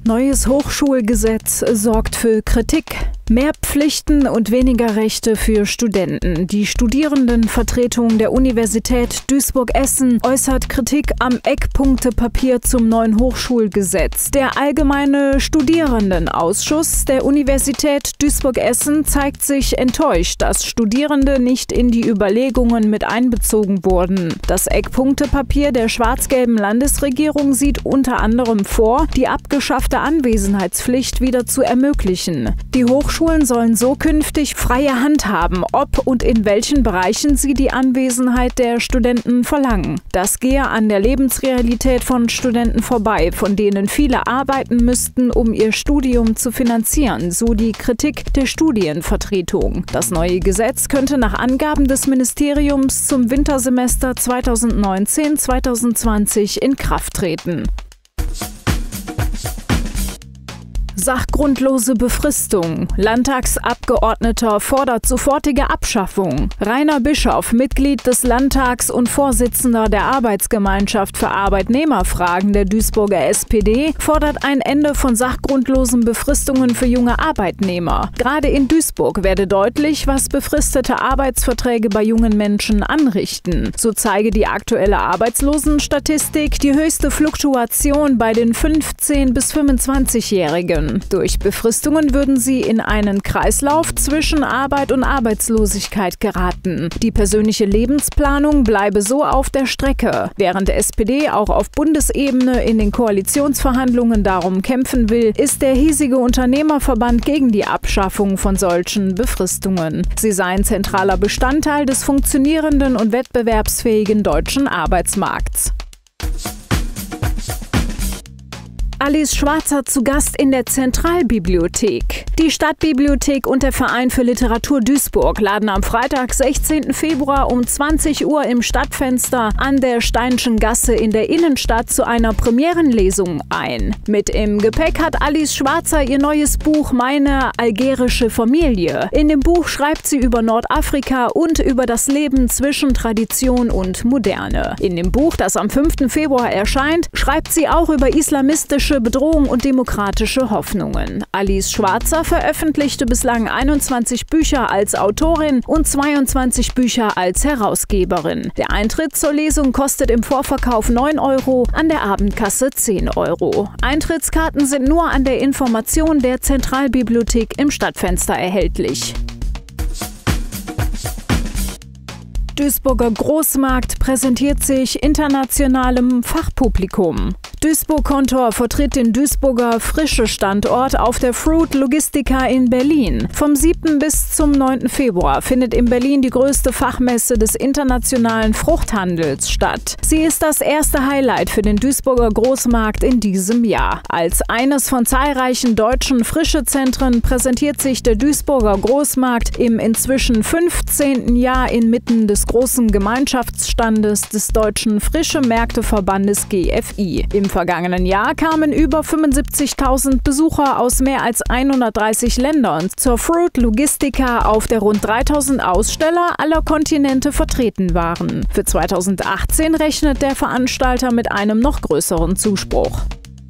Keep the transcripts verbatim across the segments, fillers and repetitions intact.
Neues Hochschulgesetz sorgt für Kritik. Mehr Pflichten und weniger Rechte für Studenten. Die Studierendenvertretung der Universität Duisburg-Essen äußert Kritik am Eckpunktepapier zum neuen Hochschulgesetz. Der Allgemeine Studierendenausschuss der Universität Duisburg-Essen zeigt sich enttäuscht, dass Studierende nicht in die Überlegungen mit einbezogen wurden. Das Eckpunktepapier der schwarz-gelben Landesregierung sieht unter anderem vor, die abgeschaffte Anwesenheitspflicht wieder zu ermöglichen. Die Hochschulen sollen so künftig freie Hand haben, ob und in welchen Bereichen sie die Anwesenheit der Studenten verlangen. Das gehe an der Lebensrealität von Studenten vorbei, von denen viele arbeiten müssten, um ihr Studium zu finanzieren, so die Kritik der Studienvertretung. Das neue Gesetz könnte nach Angaben des Ministeriums zum Wintersemester zweitausendneunzehn zweitausendzwanzig in Kraft treten. Sachgrundlose Befristung. Landtagsabgeordneter fordert sofortige Abschaffung. Rainer Bischoff, Mitglied des Landtags und Vorsitzender der Arbeitsgemeinschaft für Arbeitnehmerfragen der Duisburger S P D, fordert ein Ende von sachgrundlosen Befristungen für junge Arbeitnehmer. Gerade in Duisburg werde deutlich, was befristete Arbeitsverträge bei jungen Menschen anrichten. So zeige die aktuelle Arbeitslosenstatistik die höchste Fluktuation bei den fünfzehn- bis fünfundzwanzigjährigen. Durch Befristungen würden sie in einen Kreislauf zwischen Arbeit und Arbeitslosigkeit geraten. Die persönliche Lebensplanung bleibe so auf der Strecke. Während der S P D auch auf Bundesebene in den Koalitionsverhandlungen darum kämpfen will, ist der hiesige Unternehmerverband gegen die Abschaffung von solchen Befristungen. Sie seien zentraler Bestandteil des funktionierenden und wettbewerbsfähigen deutschen Arbeitsmarkts. Alice Schwarzer zu Gast in der Zentralbibliothek. Die Stadtbibliothek und der Verein für Literatur Duisburg laden am Freitag, sechzehnten Februar um zwanzig Uhr im Stadtfenster an der Steinschen Gasse in der Innenstadt zu einer Premierenlesung ein. Mit im Gepäck hat Alice Schwarzer ihr neues Buch Meine algerische Familie. In dem Buch schreibt sie über Nordafrika und über das Leben zwischen Tradition und Moderne. In dem Buch, das am fünften Februar erscheint, schreibt sie auch über islamistische Bedrohung und demokratische Hoffnungen. Alice Schwarzer veröffentlichte bislang einundzwanzig Bücher als Autorin und zweiundzwanzig Bücher als Herausgeberin. Der Eintritt zur Lesung kostet im Vorverkauf neun Euro, an der Abendkasse zehn Euro. Eintrittskarten sind nur an der Information der Zentralbibliothek im Stadtfenster erhältlich. Duisburger Großmarkt präsentiert sich internationalem Fachpublikum. Duisburg Kontor vertritt den Duisburger frische Standort auf der Fruit Logistica in Berlin. Vom siebten bis zum neunten Februar findet in Berlin die größte Fachmesse des internationalen Fruchthandels statt. Sie ist das erste Highlight für den Duisburger Großmarkt in diesem Jahr. Als eines von zahlreichen deutschen Frischezentren präsentiert sich der Duisburger Großmarkt im inzwischen fünfzehnten Jahr inmitten des großen Gemeinschaftsstandes des Deutschen Frische-Märkte-Verbandes G F I. Im vergangenen Jahr kamen über fünfundsiebzigtausend Besucher aus mehr als hundertdreißig Ländern zur Fruit Logistica, auf der rund dreitausend Aussteller aller Kontinente vertreten waren. Für zweitausendachtzehn rechnet der Veranstalter mit einem noch größeren Zuspruch.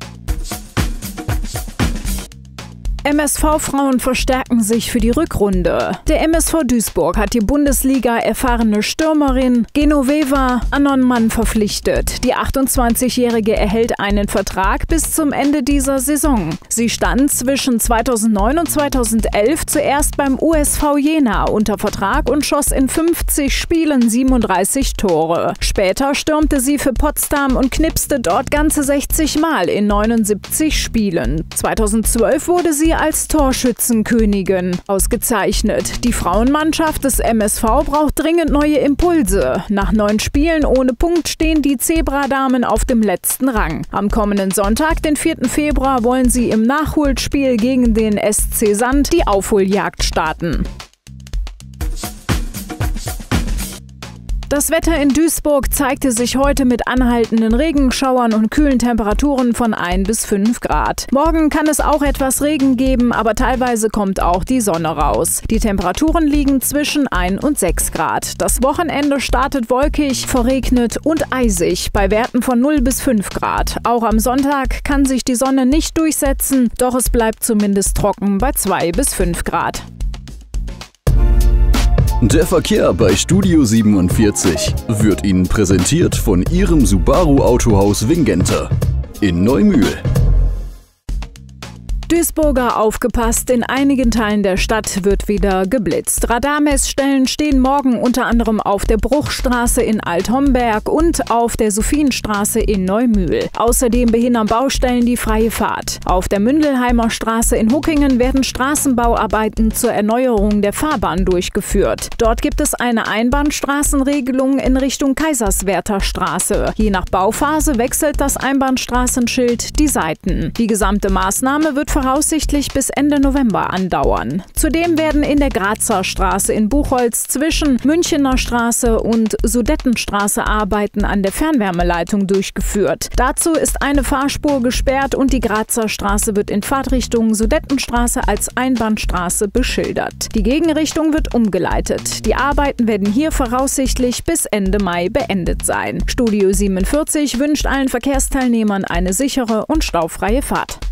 M S V-Frauen verstärken sich für die Rückrunde. Der M S V Duisburg hat die Bundesliga-erfahrene Stürmerin Genoveva Annonman verpflichtet. Die achtundzwanzigjährige erhält einen Vertrag bis zum Ende dieser Saison. Sie stand zwischen zweitausendneun und zweitausendelf zuerst beim U S V Jena unter Vertrag und schoss in fünfzig Spielen siebenunddreißig Tore. Später stürmte sie für Potsdam und knipste dort ganze sechzig Mal in neunundsiebzig Spielen. zweitausendzwölf wurde sie als Torschützenkönigin ausgezeichnet. Die Frauenmannschaft des M S V braucht dringend neue Impulse. Nach neun Spielen ohne Punkt stehen die Zebradamen auf dem letzten Rang. Am kommenden Sonntag, den vierten Februar, wollen sie im Nachholspiel gegen den S C Sand die Aufholjagd starten. Das Wetter in Duisburg zeigte sich heute mit anhaltenden Regenschauern und kühlen Temperaturen von ein bis fünf Grad. Morgen kann es auch etwas Regen geben, aber teilweise kommt auch die Sonne raus. Die Temperaturen liegen zwischen ein und sechs Grad. Das Wochenende startet wolkig, verregnet und eisig bei Werten von null bis fünf Grad. Auch am Sonntag kann sich die Sonne nicht durchsetzen, doch es bleibt zumindest trocken bei zwei bis fünf Grad. Der Verkehr bei Studio siebenundvierzig wird Ihnen präsentiert von Ihrem Subaru Autohaus Wingenter in Neumühl. Duisburger aufgepasst, in einigen Teilen der Stadt wird wieder geblitzt. Radarmessstellen stehen morgen unter anderem auf der Bruchstraße in Alt-Homberg und auf der Sophienstraße in Neumühl. Außerdem behindern Baustellen die freie Fahrt. Auf der Mündelheimer Straße in Huckingen werden Straßenbauarbeiten zur Erneuerung der Fahrbahn durchgeführt. Dort gibt es eine Einbahnstraßenregelung in Richtung Kaiserswerther Straße. Je nach Bauphase wechselt das Einbahnstraßenschild die Seiten. Die gesamte Maßnahme wird voraussichtlich bis Ende November andauern. Zudem werden in der Grazer Straße in Buchholz zwischen Münchener Straße und Sudettenstraße Arbeiten an der Fernwärmeleitung durchgeführt. Dazu ist eine Fahrspur gesperrt und die Grazer Straße wird in Fahrtrichtung Sudettenstraße als Einbahnstraße beschildert. Die Gegenrichtung wird umgeleitet. Die Arbeiten werden hier voraussichtlich bis Ende Mai beendet sein. Studio siebenundvierzig wünscht allen Verkehrsteilnehmern eine sichere und staufreie Fahrt.